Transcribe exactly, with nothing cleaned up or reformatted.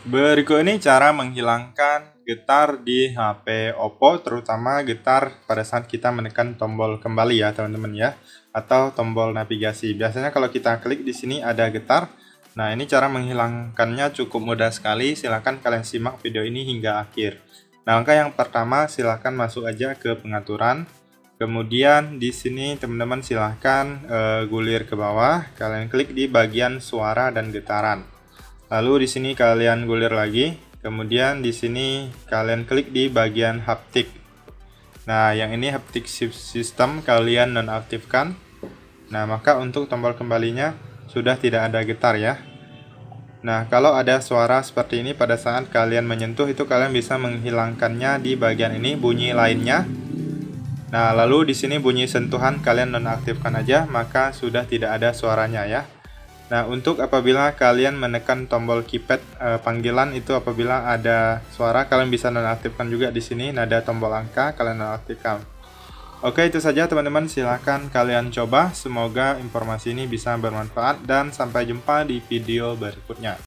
Berikut ini cara menghilangkan getar di H P Oppo, terutama getar pada saat kita menekan tombol kembali ya teman-teman ya, atau tombol navigasi. Biasanya kalau kita klik di sini ada getar. Nah, ini cara menghilangkannya cukup mudah sekali. Silahkan kalian simak video ini hingga akhir. Nah, langkah yang pertama silahkan masuk aja ke pengaturan. Kemudian di sini teman-teman silahkan uh, gulir ke bawah. Kalian klik di bagian suara dan getaran. Lalu di sini kalian gulir lagi, kemudian di sini kalian klik di bagian haptik. Nah, yang ini haptik system kalian nonaktifkan. Nah, maka untuk tombol kembalinya sudah tidak ada getar ya. Nah, kalau ada suara seperti ini pada saat kalian menyentuh, itu kalian bisa menghilangkannya di bagian ini, bunyi lainnya. Nah, lalu di sini bunyi sentuhan kalian nonaktifkan aja, maka sudah tidak ada suaranya ya. Nah, untuk apabila kalian menekan tombol keypad e, panggilan itu apabila ada suara, kalian bisa nonaktifkan juga di sini nada tombol angka, kalian nonaktifkan. Oke, itu saja teman-teman, silahkan kalian coba. Semoga informasi ini bisa bermanfaat dan sampai jumpa di video berikutnya.